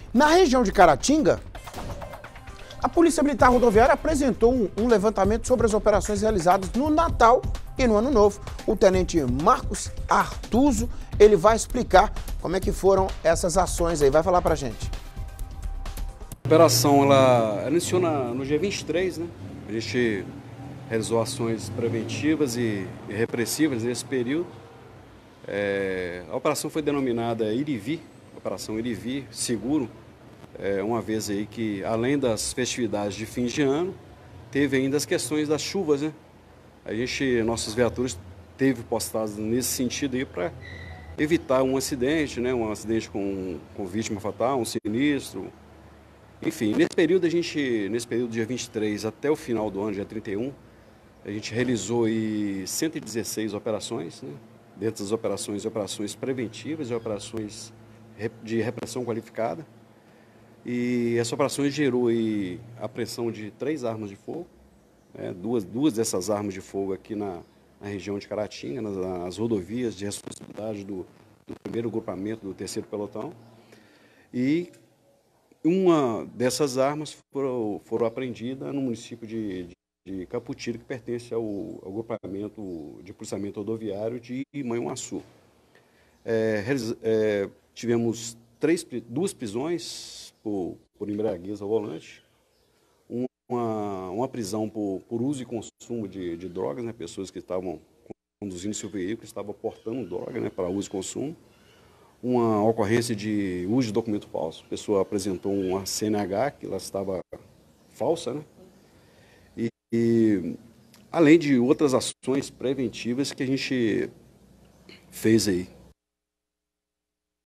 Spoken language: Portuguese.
Na região de Caratinga, a Polícia Militar Rodoviária apresentou um levantamento sobre as operações realizadas no Natal e no Ano Novo. O tenente Marcos Artuso, ele vai explicar como é que foram essas ações aí. Vai falar pra gente. A operação, ela iniciou no dia 23, né? A gente realizou ações preventivas e repressivas nesse período. A operação foi denominada Irivi, Operação Irivi Seguro, uma vez aí que, além das festividades de fim de ano, teve ainda as questões das chuvas, né? Nossas viaturas teve postadas nesse sentido aí para evitar um acidente, né? Um acidente com vítima fatal, um sinistro. Enfim, nesse período dia 23 até o final do ano, dia 31, a gente realizou aí 116 operações, né? Dentro das operações preventivas e operações de repressão qualificada. E essas operações gerou aí a apreensão de 3 armas de fogo, né? Duas dessas armas de fogo aqui na região de Caratinga, nas rodovias de responsabilidade do primeiro grupamento do 3º pelotão. E uma dessas armas foram apreendidas no município de Caputira, que pertence ao grupamento de policiamento rodoviário de Manhuaçu. Tivemos 2 prisões por embriaguez ao volante, uma prisão por uso e consumo de drogas, né, pessoas que estavam conduzindo seu veículo, estavam portando droga, né, para uso e consumo. Uma ocorrência de uso de documento falso. A pessoa apresentou uma CNH que ela estava falsa, né? E além de outras ações preventivas que a gente fez aí.